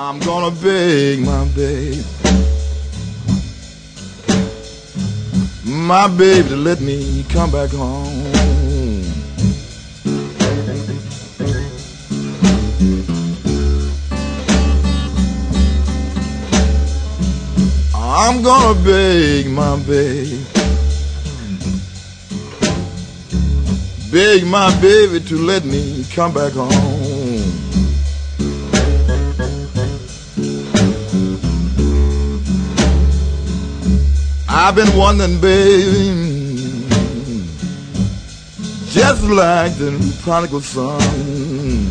I'm gonna beg my baby to let me come back home. I'm gonna beg my baby to let me come back home. I've been wondering, baby, just like the prodigal son.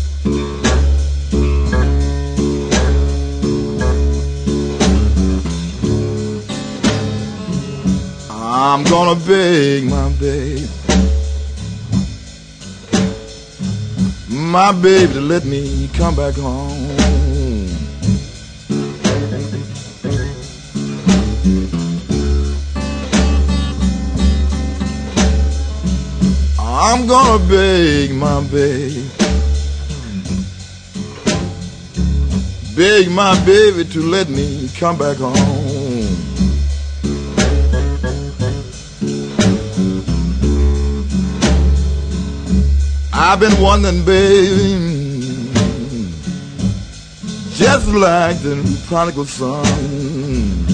I'm gonna beg my baby to let me come back home. I'm gonna beg my baby to let me come back home. I've been wondering, baby, just like the prodigal son.